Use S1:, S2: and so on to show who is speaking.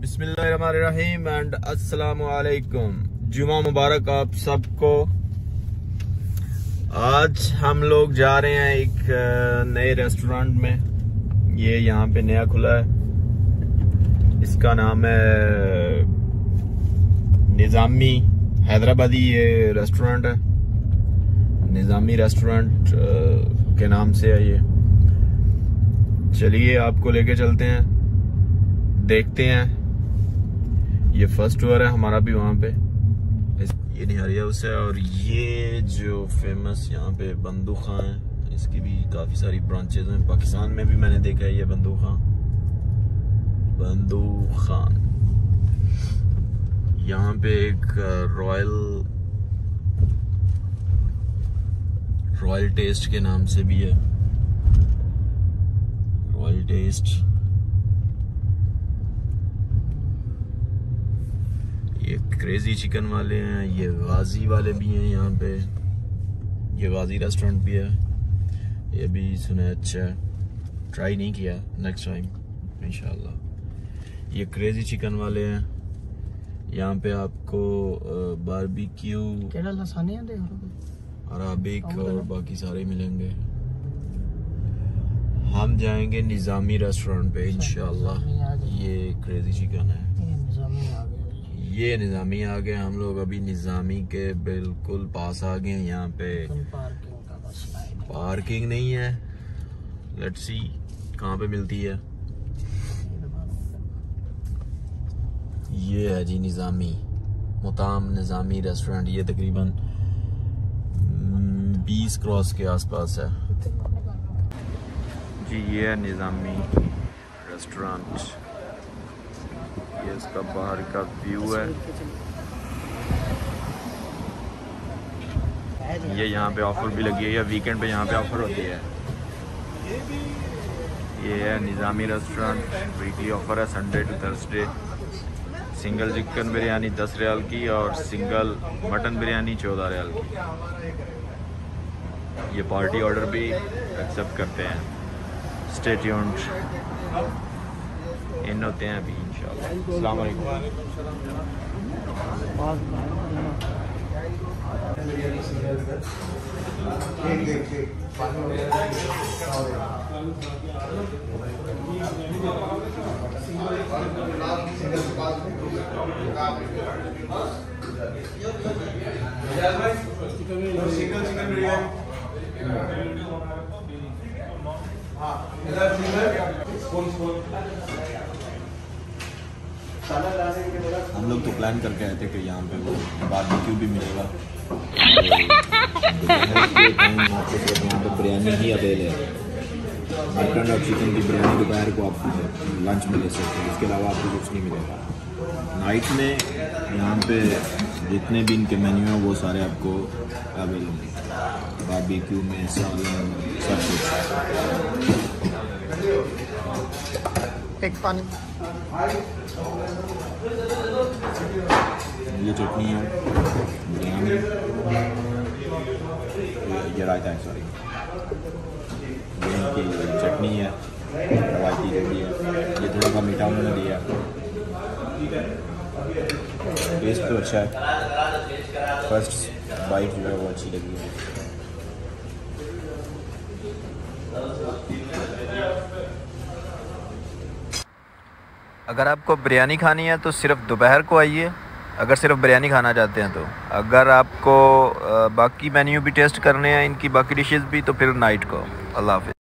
S1: बिस्मिल्लाहिर्रहमानिर्रहीम एंड अस्सलामु अलैकुम। जुमा मुबारक आप सबको। आज हम लोग जा रहे हैं एक नए रेस्टोरेंट में। ये यहाँ पे नया खुला है, इसका नाम है निज़ामी हैदराबादी। ये रेस्टोरेंट है, निज़ामी रेस्टोरेंट के नाम से है ये। चलिए आपको लेके चलते हैं, देखते हैं। ये फर्स्ट टूर है हमारा भी वहाँ पे। ये निहारिया हाउस है और ये जो फेमस यहाँ पे बंदू खां है, इसकी भी काफ़ी सारी ब्रांचेज हैं। पाकिस्तान में भी मैंने देखा है ये बंदू खां। यहाँ पे एक रॉयल टेस्ट के नाम से भी है, रॉयल टेस्ट। ये क्रेजी चिकन वाले हैं, ये गाजी वाले भी हैं यहाँ पे। ये गाजी रेस्टोरेंट भी है, ये भी सुना अच्छा है, ट्राई नहीं किया, नेक्स्ट टाइम इंशाल्लाह। ये क्रेजी चिकन वाले हैं, यहाँ पे आपको बारबेक्यू, अराबिक और बाकी सारे मिलेंगे। हम जाएंगे निज़ामी रेस्टोरेंट पे इंशाल्लाह। ये क्रेजी चिकन है, ये निज़ामी आ गए। हम लोग अभी निज़ामी के बिल्कुल पास आ गए। यहाँ पे पार्किंग नहीं है, लेट्स सी कहाँ पे मिलती है। ये है जी निज़ामी, मुताम निज़ामी रेस्टोरेंट। ये तकरीबन 20 क्रॉस के आसपास है जी। ये है निज़ामी रेस्टोरेंट, ये इसका बाहर का व्यू है। ये यहाँ पे ऑफर भी लगी है, या वीकेंड पे यहाँ पे ऑफर होती है। ये है निज़ामी रेस्टोरेंट, वीकली ऑफर है Sunday to Thursday. Single chicken biryani 10 riyal की और सिंगल मटन बिरयानी 14 रियाल की। ये पार्टी ऑर्डर भी एक्सेप्ट करते हैं। स्टे ट्यून्ड, इन होते हैं अभी इंशाल्लाह। अस्सलाम वालेकुम। हम लोग तो प्लान करके आए थे कि यहाँ पे वो बारबेक्यू भी मिलेगा। यहाँ पे बिरयानी ही अवेलेबल है, मटन और चिकन की बिरयानी दोपहर को आप लंच में ले सकते हैं। इसके अलावा आपको कुछ नहीं मिलेगा। नाइट में यहाँ पे जितने भी इनके मेन्यू हैं वो सारे आपको अवेलेबल हैं, बारबेक्यू में सालन सब कुछ। एक पानी, ये चटनी है, बिरयानी, ये रायता है, सॉरी, ये इनकी चटनी है रवायती जो भी है। ये थोड़ा सा मीठा उन्होंने दिया, टेस्ट तो अच्छा है। फर्स्ट बाइट जो है वो अच्छी लगी है। अगर आपको बिरयानी खानी है तो सिर्फ दोपहर को आइए, अगर सिर्फ बिरयानी खाना चाहते हैं तो। अगर आपको बाकी मेन्यू भी टेस्ट करने हैं, इनकी बाकी डिशेस भी, तो फिर नाइट को। अल्लाह हाफ़िज़।